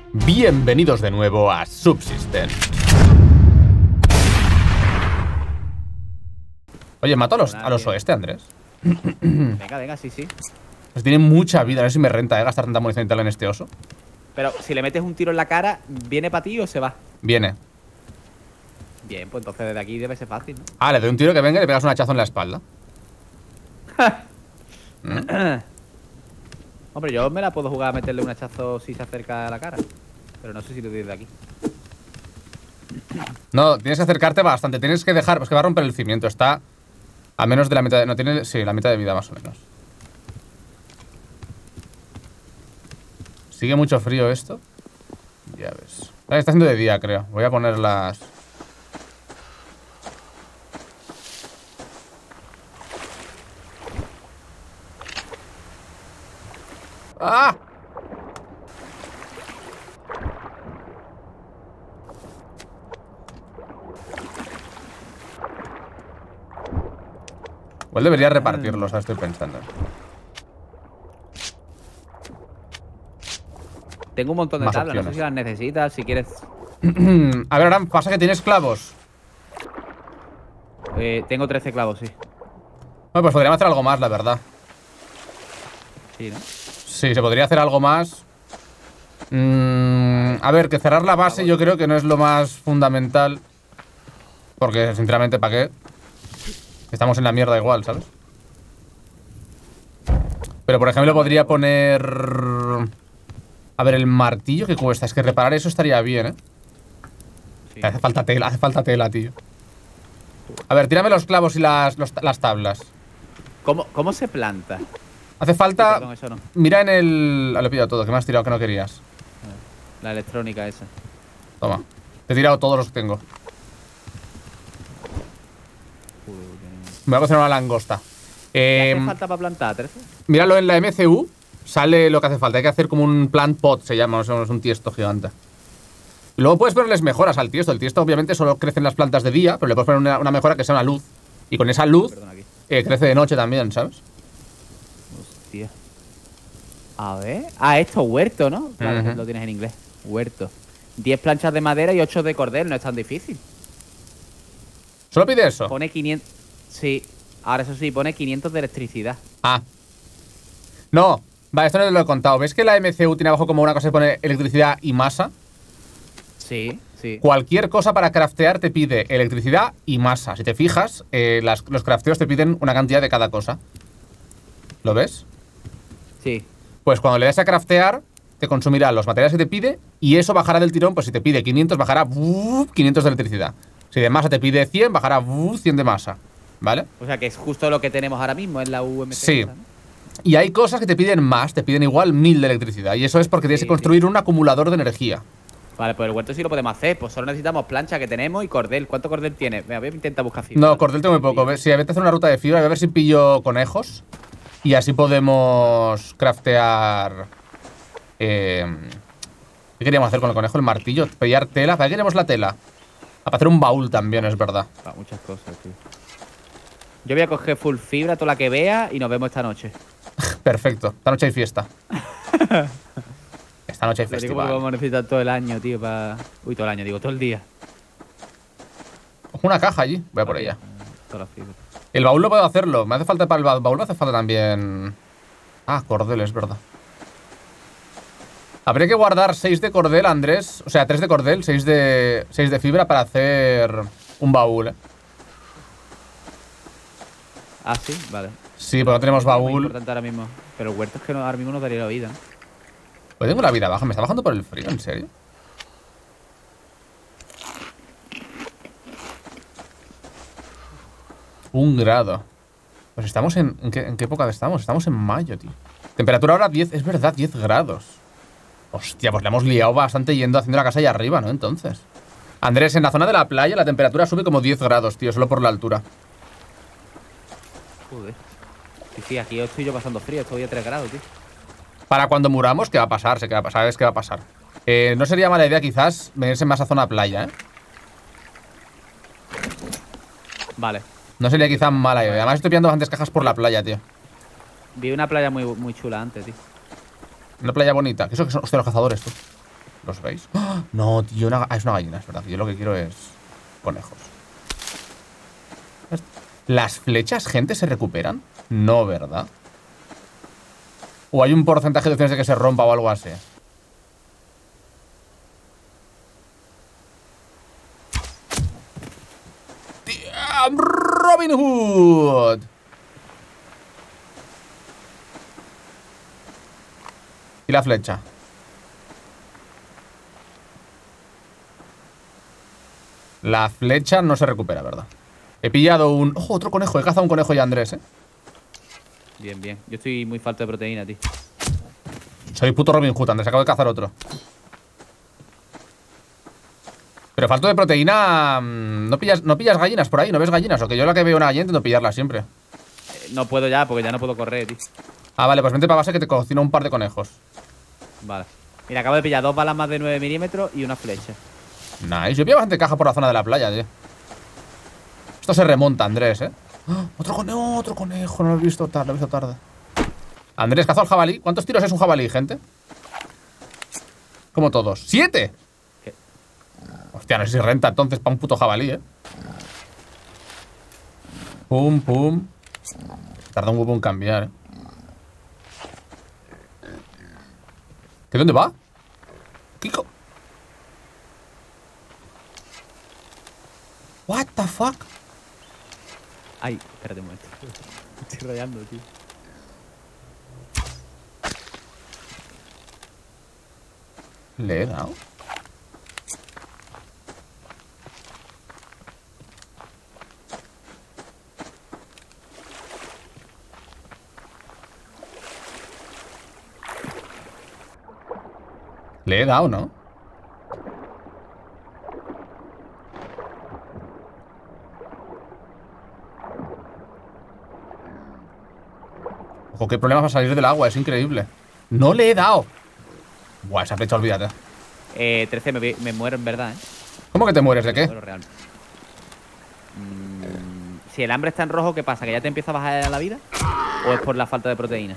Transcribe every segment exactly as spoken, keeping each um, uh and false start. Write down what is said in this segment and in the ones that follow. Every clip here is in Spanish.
Bienvenidos de nuevo a Subsistence. Oye, ¿mato a los, a los oeste, Andrés? Venga, venga, sí, sí. Pues tiene mucha vida, no sé si me renta, ¿eh? Gastar tanta munición y tal en este oso. Pero si le metes un tiro en la cara, ¿viene para ti o se va? Viene. Bien, pues entonces desde aquí debe ser fácil, ¿no? Ah, le doy un tiro que venga y le pegas un hachazo en la espalda. ¿Mm? Hombre, yo me la puedo jugar a meterle un hachazo si se acerca a la cara. Pero no sé si lo doy desde aquí. No, tienes que acercarte bastante. Tienes que dejar, pues que va a romper el cimiento. Está a menos de la mitad de... No, tiene, sí, la mitad de vida más o menos. Sigue mucho frío esto. Ya ves. Ah, está haciendo de día, creo. Voy a poner las... ¡Ah! Igual debería repartirlos, ahora estoy pensando. Tengo un montón de Más tablas, no sé opciones. si las necesitas, si quieres. A ver, ahora pasa que tienes clavos. Eh, tengo trece clavos, sí. Bueno, pues podríamos hacer algo más, la verdad. Sí, ¿no? Sí, se podría hacer algo más. Mm, a ver, que cerrar la base yo creo que no es lo más fundamental. Porque, sinceramente, ¿para qué? Estamos en la mierda igual, ¿sabes? Pero, por ejemplo, podría poner... A ver, el martillo que cuesta. Es que reparar eso estaría bien, ¿eh? Sí. Hace falta tela, hace falta tela, tío. A ver, tírame los clavos y las, los- las tablas. ¿Cómo, ¿Cómo se planta? Hace falta... Perdón, eso no. Mira en el... Ah, lo he pillado todo, que me has tirado que no querías. La electrónica esa. Toma. Te he tirado todos los que tengo. Me voy a cocinar una langosta. ¿Qué Eh, hace falta para plantar, trece? míralo en la M C U. Sale lo que hace falta. Hay que hacer como un plant pot, se llama. No sé, es un tiesto gigante. Y luego puedes ponerles mejoras al tiesto. El tiesto obviamente solo crece en las plantas de día, pero le puedes poner una, una mejora que sea una luz. Y con esa luz Perdón, aquí. eh, crece de noche también, ¿sabes? Hostia. A ver. Ah, esto, huerto, ¿no? Claro, Ujú. lo tienes en inglés. Huerto. diez planchas de madera y ocho de cordel, no es tan difícil. ¿Solo pide eso? Pone quinientos. Sí. Ahora eso sí, pone quinientos de electricidad. Ah. No. Vale, esto no te lo he contado. ¿Ves que la M C U tiene abajo como una cosa que pone electricidad y masa? Sí, sí. Cualquier cosa para craftear te pide electricidad y masa. Si te fijas, eh, las- los crafteos te piden una cantidad de cada cosa. ¿Lo ves? Sí. Pues cuando le des a craftear, te consumirá los materiales que te pide y eso bajará del tirón. Pues si te pide quinientos, bajará ¡buf! quinientos de electricidad. Si de masa te pide cien, bajará ¡buf! cien de masa. ¿Vale? O sea que es justo lo que tenemos ahora mismo en la U M C. Sí. esa, ¿no? Y hay cosas que te piden más, te piden igual mil de electricidad. Y eso es porque tienes Sí, que construir un acumulador de energía. Vale, pues el huerto sí lo podemos hacer. Pues solo necesitamos plancha que tenemos y cordel. ¿Cuánto cordel tiene? Venga, voy a intentar buscar fibra. No, cordel tengo muy poco. Ve- Si sí, a hacer una ruta de fibra, voy a ver si pillo conejos. Y así podemos craftear. Eh, ¿Qué queríamos hacer con el conejo? El martillo. Pillar tela. ¿Para qué queremos la tela? Ah, para hacer un baúl también, es verdad. Ah, muchas cosas, tío. Yo voy a coger full fibra, toda la que vea, y nos vemos esta noche. Perfecto. Esta noche hay fiesta. Esta noche hay Lo digo porque vamos festival. a necesitar todo el año, tío, para... Uy, todo el año, digo, todo el día. Ojo, una caja allí. Voy a por Aquí, ella. eh, Toda la fibra. El baúl no puedo hacerlo. Me hace falta para el ba- baúl, me hace falta también. Ah, cordel, es verdad. Habría que guardar seis de cordel, Andrés. O sea, tres de cordel, seis de, seis de fibra para hacer un baúl, ¿eh? Ah, sí, vale. Sí, porque no tenemos Es muy baúl. importante ahora mismo. Pero el huerto es que no- ahora mismo nos daría la vida, ¿no? Pues tengo la vida baja. ¿Me está bajando por el frío? ¿En serio? Un grado. Pues estamos en... ¿En qué, en qué época estamos? Estamos en mayo, tío. Temperatura ahora diez... Es verdad, diez grados. Hostia, pues le hemos liado bastante yendo haciendo la casa allá arriba, ¿no? Entonces. Andrés, en la zona de la playa la temperatura sube como diez grados, tío. Solo por la altura. Joder. Sí, sí, aquí estoy yo pasando frío. Estoy a tres grados, tío. Para cuando muramos, ¿qué va a pasar? Sé que va a pasar, ¿sabes qué va a pasar? Eh, no sería mala idea quizás venirse más a zona playa, ¿eh? Vale. No sería quizás mala idea. Además estoy pillando bastantes cajas por la playa, tío. Vi una playa muy, muy chula antes, tío. Una playa bonita. ¿Qué eso que son? Hostia, los cazadores, tú. ¿Los veis? ¡Oh! No, tío, una, ah, es una gallina, es verdad. Yo lo que quiero es conejos. ¿Las flechas, gente, se recuperan? No, ¿verdad? ¿O hay un porcentaje de opciones de que se rompa o algo así? ¡Damn, Robin Hood! ¿Y la flecha? La flecha no se recupera, ¿verdad? He pillado un... ¡Ojo, otro conejo! He cazado un conejo ya, Andrés, ¿eh? Bien, bien. Yo estoy muy falto de proteína, tío. Soy puto Robin Hood, Andrés. Acabo de cazar otro. Pero falto de proteína... ¿No pillas, ¿No pillas gallinas por ahí? ¿No ves gallinas? O que yo la que veo una gallina intento pillarla siempre. Eh, no puedo ya, porque ya no puedo correr, tío. Ah, vale, pues vente para base que te cocino un par de conejos. Vale. Mira, acabo de pillar dos balas más de nueve milímetros y una flecha. Nice. Yo pillo bastante caja por la zona de la playa, tío. Esto se remonta, Andrés, ¿eh? ¡Oh! Otro conejo, otro conejo. No lo he visto tarde, lo he visto tarde. Andrés, cazo al jabalí. ¿Cuántos tiros es un jabalí, gente? Como todos. ¡Siete! ¿Qué? Hostia, no sé si renta entonces para un puto jabalí, ¿eh? Pum, pum. Tarda un huevo en cambiar, ¿eh? ¿Qué dónde va? Kiko. What the fuck? Ay, espérate un momento. Me estoy rayando, tío. Le he dado. Le he dado, ¿no? Ojo, qué problema para salir del agua, es increíble. No le he dado. Buah, esa flecha, olvídate. Eh, trece, me, me muero en verdad, ¿eh? ¿Cómo que te mueres? ¿De qué? Muero real. Mm, si el hambre está en rojo, ¿qué pasa? ¿Que ya te empieza a bajar la vida? ¿O es por la falta de proteína?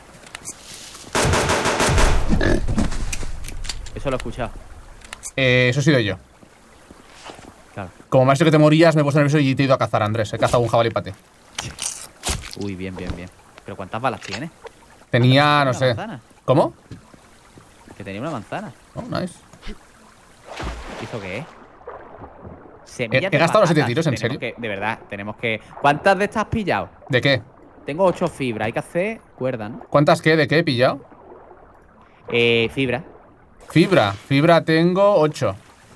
Eso lo he escuchado. Eh, eso he sido yo. Claro. Como me has dicho que te morías, me he puesto nervioso y te he ido a cazar, Andrés. He cazado un jabalí para ti. Uy, bien, bien, bien. ¿Pero cuántas balas tienes? Tenía, no ¿Una sé. manzana? ¿Cómo? Que tenía una manzana. Oh, nice. ¿Eso qué es? He, Semillas he de gastado los siete patatas. tiros, ¿en Tenemos serio? que- de verdad, tenemos que... ¿Cuántas de estas has pillado? ¿De qué? Tengo ocho fibras. Hay que hacer cuerda, ¿no? ¿Cuántas qué? ¿De qué he pillado? Eh, fibra. Fibra. Fibra tengo ocho.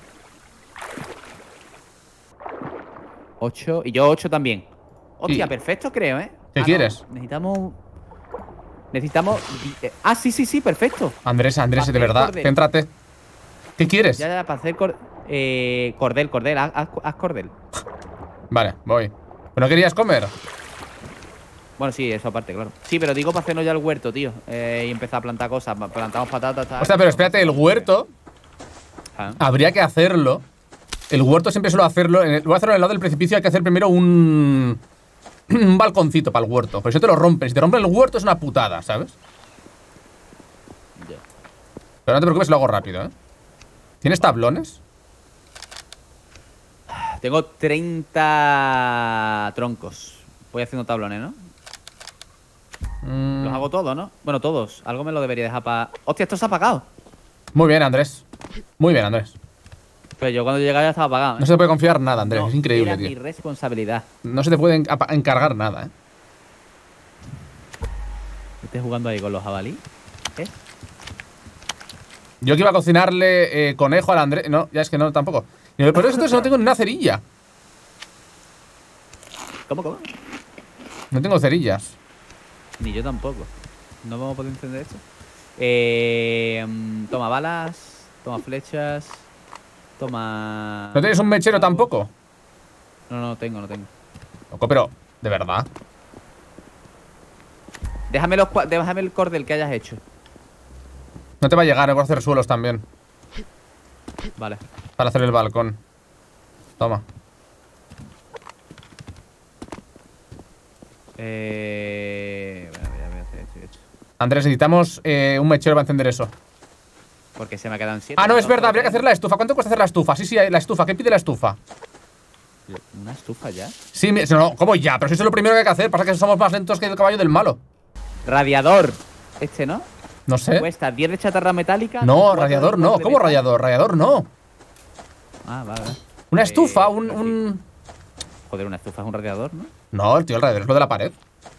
Ocho. Y yo ocho también. Hostia, Y- perfecto, creo, ¿eh? ¿Qué Ah, no, quieres? necesitamos... Necesitamos... eh, Ah, sí, sí, sí, perfecto. Andrés, Andrés, de Hacer verdad, cordel. céntrate. ¿Qué quieres? Ya, ya, para hacer... cor- Eh, cordel, cordel. Haz, haz- haz cordel. Vale, voy. ¿Pero no querías comer? Bueno, sí, eso aparte, claro. Sí, pero digo para hacernos ya el huerto, tío. Eh, y empezar a plantar cosas. Plantamos patatas, tal. Hostia, pero espérate, el huerto Ah. habría que hacerlo. El huerto siempre suelo hacerlo. En el, voy a hacerlo en el lado del precipicio. Hay que hacer primero un. Un balconcito para el huerto. Pero si te lo rompes, si te rompen el huerto es una putada, ¿sabes? Ya. Pero no te preocupes, lo hago rápido, ¿eh? ¿Tienes tablones? Tengo treinta troncos. Voy haciendo tablones, ¿no? Mm, Los hago todos, ¿no? Bueno, todos. Algo me lo debería dejar para... ¡Hostia, esto se ha apagado! Muy bien, Andrés. Muy bien, Andrés. Pero yo cuando llegaba ya estaba apagado, ¿eh? No se te puede confiar nada, Andrés. No, es increíble, era mi tío. responsabilidad. No se te puede enca- encargar nada, ¿eh? ¿Estás jugando ahí con los jabalí? ¿Eh? Yo que iba a cocinarle eh, conejo al Andrés. No, ya es que no, tampoco. Y por eso entonces no tengo ni una cerilla. ¿Cómo, cómo? No tengo cerillas. Ni yo tampoco. No vamos a poder encender esto. Eh, mm, toma balas. Toma flechas. Toma... ¿No tienes un mechero tampoco? No, no tengo, no tengo. Loco, pero, ¿de verdad? Déjame, los, cua- déjame el cordel que hayas hecho. No te va a llegar, voy a hacer suelos también. Vale. Para hacer el balcón. Toma. Eh... Bueno, voy a voy a hacer esto y esto. Andrés, necesitamos eh, un mechero para encender eso. Porque se me quedan siete. Ah, no, es verdad, habría que hacer la estufa. ¿Cuánto cuesta hacer la estufa? Sí, sí, la estufa. ¿Qué pide la estufa? ¿Una estufa ya? Sí, mi- no, ¿cómo ya? Pero si eso es lo primero que hay que hacer. Pasa que somos más lentos que el caballo del malo. Radiador. Este, ¿no? No sé. Cuesta diez de chatarra metálica. No, cuatro radiador de no. cobre ¿Cómo de- radiador? Radiador no. Ah, vale, vale. Una Eh, estufa, un, pero un... Joder, una estufa es un radiador, ¿no? No, el tío, el radiador es lo de la pared.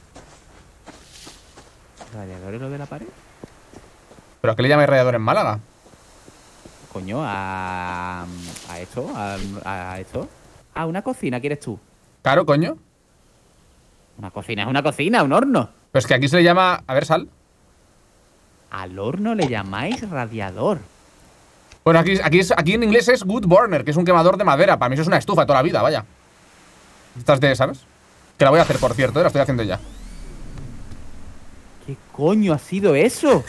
¿Radiador es lo de la pared? ¿Pero a qué le llamáis radiador en Málaga? Coño, a. a esto, a, a esto. Ah, una cocina, ¿quieres tú? Claro, coño. Una cocina es una cocina, un horno. Pero es que aquí se le llama... A ver, sal. Al horno le llamáis radiador. Bueno, aquí, aquí, es, aquí en inglés es wood burner, que es un quemador de madera. Para mí eso es una estufa de toda la vida, vaya. Estas de, ¿sabes? Que la voy a hacer, por cierto, ¿eh? La estoy haciendo ya. ¿Qué coño ha sido eso?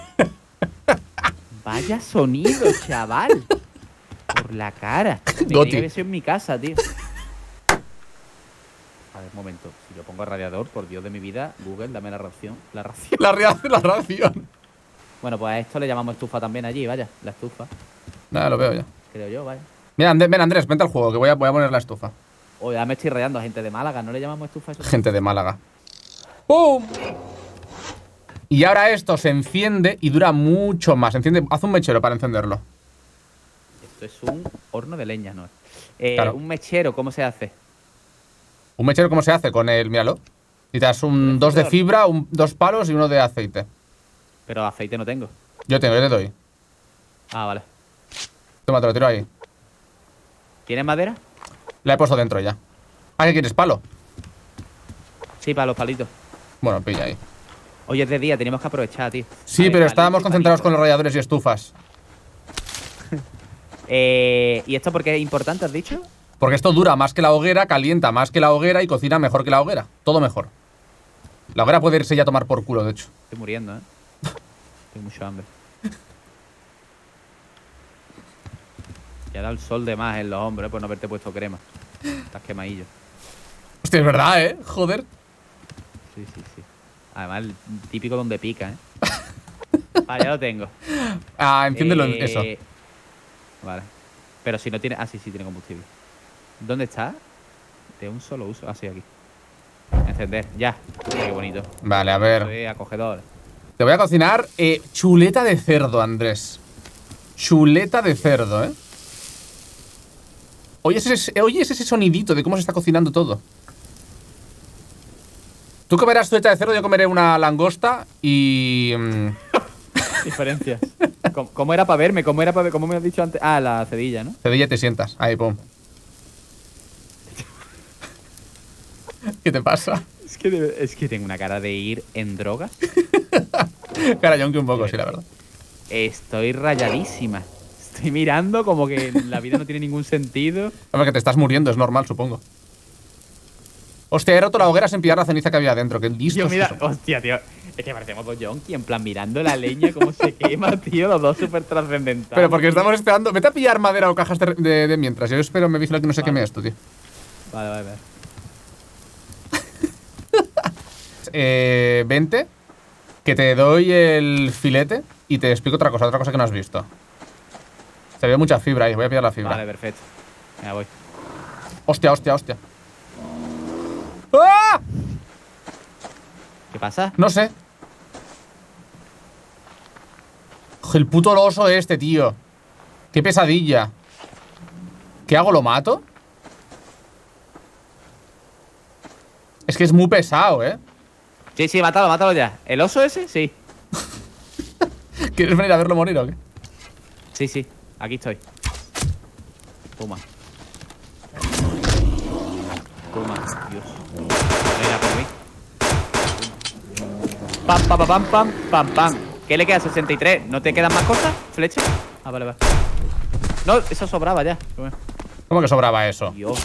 Vaya sonido, chaval. Por la cara. Me Goti. creía que eso en mi casa, tío. A ver, un momento. Si lo pongo a radiador, por Dios de mi vida, Google, dame la ración. La ración. La, rea- la ración. Bueno, pues a esto le llamamos estufa también allí, vaya. La estufa, Nada, lo veo ya. creo yo, vaya. Mira, Andrés, ven, Andrés, vente al juego, que voy a, voy a poner la estufa. Oye, ya me estoy rayando a gente de Málaga. ¿No le llamamos estufa a eso? Gente de Málaga. ¡Pum! Y ahora esto se enciende y dura mucho más. Enciende, haz un mechero para encenderlo. Esto es un horno de leña, ¿no? Eh, Claro. Un mechero, ¿cómo se hace? ¿Un mechero cómo se hace? Con el, míralo. Necesitas un, dos de encendedor. fibra, un, dos palos y uno de aceite. Pero aceite no tengo. Yo tengo, yo te doy. Ah, vale. Toma, te lo tiro ahí. ¿Tienes madera? La he puesto dentro ya. ¿Ah, qué quieres? ¿Palo? Sí, para los palitos. Bueno, pilla ahí. Oye, es de día, tenemos que aprovechar, tío. Sí, Vale, pero palito estábamos y concentrados con palito. los radiadores y estufas. Eh, ¿Y esto por qué es importante, has dicho? Porque esto dura más que la hoguera, calienta más que la hoguera y cocina mejor que la hoguera. Todo mejor. La hoguera puede irse ya a tomar por culo, de hecho. Estoy muriendo, ¿eh? Tengo mucho hambre. Ya da el sol de más en los hombros, ¿eh? Por no haberte puesto crema. Estás quemadillo. Hostia, es verdad, ¿eh? Joder. Sí, sí, sí. Además, el típico donde pica, ¿eh? Vale, ya lo tengo. Ah, enciéndelo en Eh, eso. Vale. Pero si no tiene... Ah, sí, sí, tiene combustible. ¿Dónde está? De un solo uso. Ah, sí, aquí. Encender, ya. Mira qué bonito. Vale, a ver. Soy acogedor. Te voy a cocinar eh, chuleta de cerdo, Andrés. Chuleta de cerdo, ¿eh? ¿Oyes ese, oyes ese sonidito de cómo se está cocinando todo? Tú comerás chuleta de cerdo, yo comeré una langosta y... mm, Diferencias. ¿Cómo, cómo era para verme? ¿Cómo era para ver? ¿Cómo me has dicho antes? Ah, la cedilla, ¿no? cedilla y te sientas. Ahí, pum. ¿Qué te pasa? Es que, de- es que tengo una cara de ir en drogas. Cara, yo aunque un poco, sí, la verdad. Estoy rayadísima. Estoy mirando como que la vida no tiene ningún sentido. Hombre, que te estás muriendo, es normal, supongo. Hostia, he roto la hoguera sin pillar la ceniza que había dentro. Qué listo. Tío, mira, hostia, tío. Es que parecemos dos yonki, en plan mirando la leña cómo se quema, tío. Los dos súper trascendentales. Pero porque estamos esperando. Vete a pillar madera o cajas de, de- de mientras. Yo espero me vigilo que no se queme esto, tío. Vale, vale, vale. Eh, vente, que te doy el filete y te explico otra cosa, otra cosa que no has visto. Se ve mucha fibra ahí, voy a pillar la fibra. Vale, perfecto. Venga, voy. Hostia, hostia, hostia. ¡Ah! ¿Qué pasa? No sé. El puto oso este, tío. Qué pesadilla. ¿Qué hago? ¿Lo mato? Es que es muy pesado, ¿eh? Sí, sí, mátalo, mátalo ya. ¿El oso ese? Sí. ¿Quieres venir a verlo morir o qué? Sí, sí. Aquí estoy. Toma. Toma, Dios. Venga, por mí. Pam, pam, pam, pam, pam, pam, pam. ¿Qué le queda? sesenta y tres. ¿No te quedan más cosas? ¿Flecha? Ah, vale, vale. No, eso sobraba ya. ¿Cómo que sobraba eso? Dios.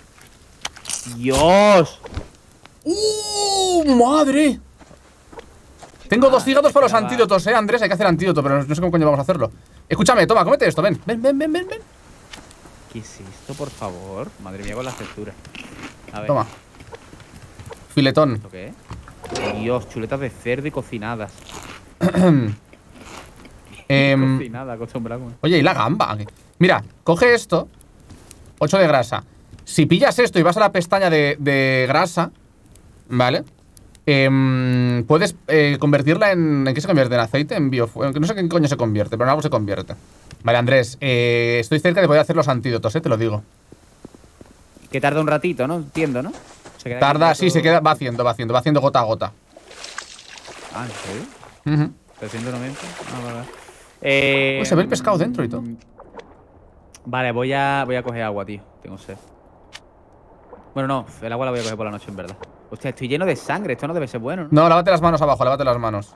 Dios. ¡Uh! ¡Madre! Tengo dos hígados para los quedaba- antídotos, eh, Andrés. Hay que hacer antídoto, pero no sé cómo coño vamos a hacerlo. Escúchame, toma, cómete esto, ven. Ven, ven, ven, ven, ven. ¿Qué es esto, por favor? Madre mía, con las texturas. A ver. Toma. Filetón. ¿Esto qué es? Dios, chuletas de cerdo y cocinadas. Em, Cocinada, acostumbrado. Oye, ¿y la gamba? Mira, coge esto. ocho de grasa. Si pillas esto y vas a la pestaña de, de grasa, ¿vale? Eh, puedes eh, convertirla en... ¿En qué se convierte? ¿En aceite? ¿En biofuel? No sé qué coño se convierte, pero en algo se convierte. Vale, Andrés, eh, estoy cerca de poder hacer los antídotos, eh, te lo digo. Que tarda un ratito, ¿no? Entiendo, ¿no? Se queda Tarda, aquí sí, todo- se queda, va haciendo, va haciendo, va haciendo gota a gota. Ah, ¿en serio? Ujú. trescientos noventa. Ah, vale, vale. Eh, Uy, se ve el pescado dentro y todo. Vale, voy a, voy a coger agua, tío. Tengo sed. Bueno, no, el agua la voy a coger por la noche, en verdad. Hostia, estoy lleno de sangre. Esto no debe ser bueno, ¿no? No, lávate las manos abajo, lávate las manos.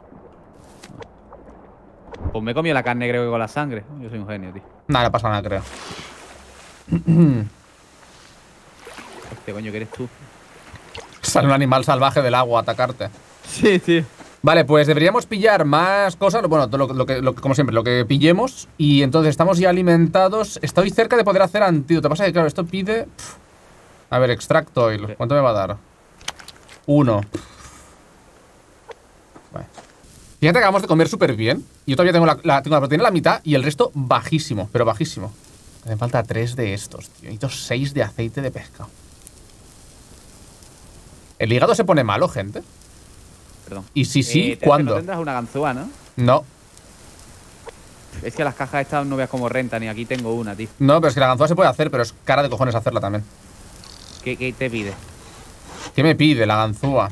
Pues me he comido la carne, creo que con la sangre. Yo soy un genio, tío. Nada, no pasa nada, creo. Hostia, coño, ¿qué eres tú? Sale un animal salvaje del agua a atacarte. Sí, tío. Vale, pues deberíamos pillar más cosas. Bueno, todo lo, lo que, lo que- como siempre, lo que pillemos. Y entonces estamos ya alimentados. Estoy cerca de poder hacer antídoto. Pasa que, claro, esto pide... pf. A ver, extract oil. ¿Cuánto me va a dar? Uno. Vale. Fíjate que acabamos de comer súper bien. Y yo todavía tengo la, la- tengo la proteína a la mitad y el resto bajísimo, pero bajísimo. Me hacen falta tres de estos, tío. Necesito seis de aceite de pescado. ¿El hígado se pone malo, gente? Perdón. Y si sí, Eh, te- ¿cuándo? No tendrás una ganzúa, ¿no? No, Es que las cajas estas no veas cómo rentan y aquí tengo una, tío. no, pero es que la ganzúa se puede hacer, pero es cara de cojones hacerla también. ¿Qué, qué te pide? ¿Qué me pide la ganzúa?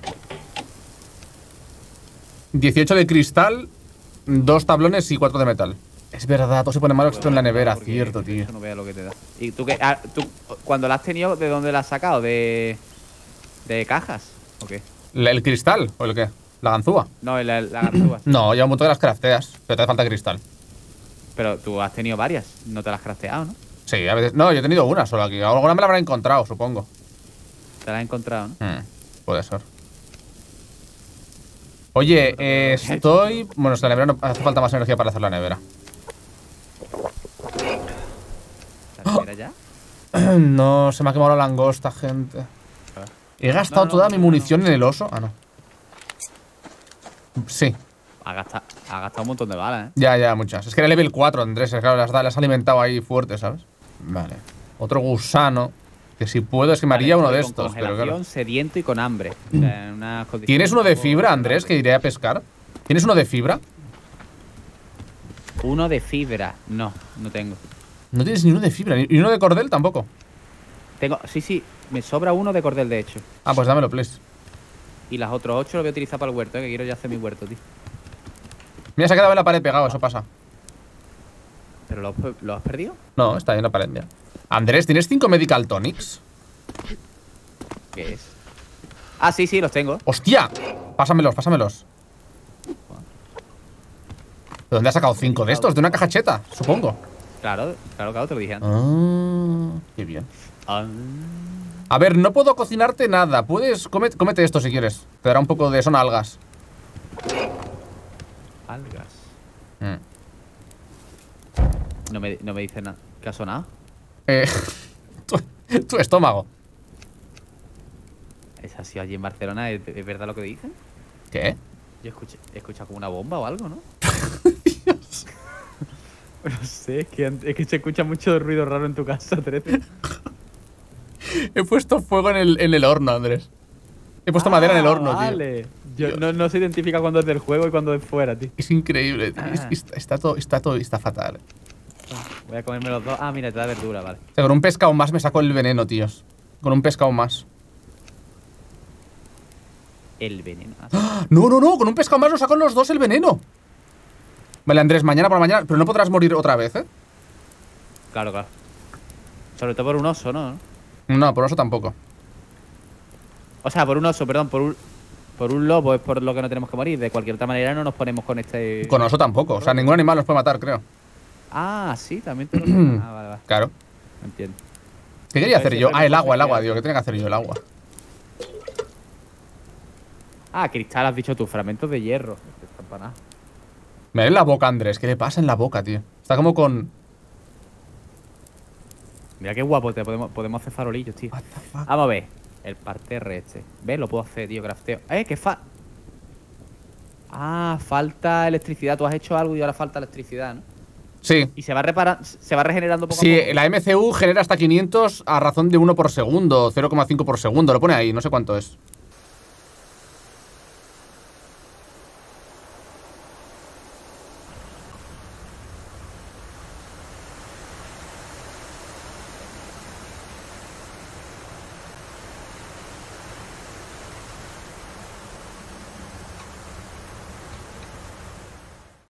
dieciocho de cristal, dos tablones y cuatro de metal. Es verdad, todo se pone malo esto en la nevera, Porque cierto, tío. Eso no vea lo que te da. ¿Y tú qué? Ah, tú, cuando la has tenido, ¿de dónde la has sacado? ¿De, de cajas? ¿O qué? ¿El el cristal o el qué? ¿La ganzúa? No, la, la ganzúa. No, ya un montón de las crafteas, pero te hace falta cristal. Pero tú has tenido varias. No te las has crafteado, ¿no? Sí, a veces... No, yo he tenido una solo aquí. Alguna me la habrá encontrado, supongo. Te las has encontrado, ¿no? Hmm, puede ser. Oye, eh, estoy... Bueno, es que la nevera no hace falta más energía para hacer la nevera. ¿La nevera ya? No, se me ha quemado la langosta, gente. He gastado No, no, toda no, mi no, munición en el oso. Ah, no. Sí, Ha gastado, ha gastado un montón de balas, ¿eh? ya, ya, muchas. Es que era level cuatro, Andrés. Es que, claro, las, da- las has alimentado ahí fuerte, ¿sabes? Vale. Otro gusano. Que si puedo es que me haría Vale, uno de estoy con estos, pero congelación, claro. sediento y con hambre. O sea, en unas condiciones ¿Tienes uno de un poco fibra, Andrés, que desagradables. iré a pescar? ¿Tienes uno de fibra? Uno de fibra. No, no tengo. No tienes ni uno de fibra, ni ni uno de cordel tampoco. Tengo, sí, sí, me sobra uno de cordel, de hecho. Ah, pues dámelo, please. Y las otros ocho los voy a utilizar para el huerto, ¿eh? Que quiero ya hacer mi huerto, tío. Mira, se ha quedado en la pared pegado, eso pasa. ¿Pero lo, has- lo has perdido? No, está ahí en la pared ya. Andrés, ¿tienes cinco medical tonics? ¿Qué es? Ah, sí, sí, los tengo. ¡Hostia! Pásamelos, pásamelos. ¿De dónde has sacado cinco de estos? De una caja cheta, supongo. Claro, claro, claro, te lo dije antes. Ah, qué bien. Ah. A ver, no puedo cocinarte nada. Puedes... Cómete, cómete esto si quieres. Te dará un poco de... Son algas. Algas. Mm. No me, no me dice nada. ¿Qué ha sonado? Eh, tu, tu estómago. ¿Es así allí en Barcelona? ¿Es, es verdad lo que dicen? ¿Qué? Yo escuché, he escuchado como una bomba o algo, ¿no? No sé, es que, es que se escucha mucho ruido raro en tu casa, trece. He puesto fuego en el, en el horno, Andrés. He puesto madera en el horno, tío. Vale. Yo, no, no se identifica cuando es del juego y cuando es fuera, tío. Es increíble, tío. Es Ah. que está, está todo, está todo, está fatal. Voy a comerme los dos. Ah, mira, te da verdura, vale. O sea, con un pescado más me saco el veneno, tíos. Con un pescado más. El veneno. Ah, ¡Ah! No, no, no. Con un pescado más nos sacan los dos el veneno. Vale, Andrés, mañana por la mañana. Pero no podrás morir otra vez, ¿eh? claro, claro. Sobre todo por un oso, ¿no? No, por eso tampoco. O sea, por un oso, perdón, por un, por un lobo es por lo que no tenemos que morir. De cualquier otra manera no nos ponemos con este... Con oso tampoco. O sea, ningún animal nos puede matar, creo. Ah, sí, también te lo... Ah, vale, vale. Claro. Entiendo. ¿Qué quería Entonces, hacer yo? siempre Ah, el me agua, el agua, conseguía- digo. ¿Qué tenía que hacer yo? El agua. Ah, cristal, has dicho tú, fragmentos de hierro. Esta empanada. Me en la boca, Andrés. ¿Qué le pasa en la boca, tío? Está como con... Mira qué guapo, te podemos, podemos hacer farolillos, tío. What the fuck? Vamos a ver. El parterre este. ¿Ves? Lo puedo hacer, tío, crafteo. ¡Eh, qué fa...! Ah, falta electricidad. Tú has hecho algo y ahora falta electricidad, ¿no? Sí. Y se va reparando, se va regenerando poco Sí, a poco. la M C U genera hasta quinientos a razón de uno por segundo, cero coma cinco por segundo. Lo pone ahí, no sé cuánto es.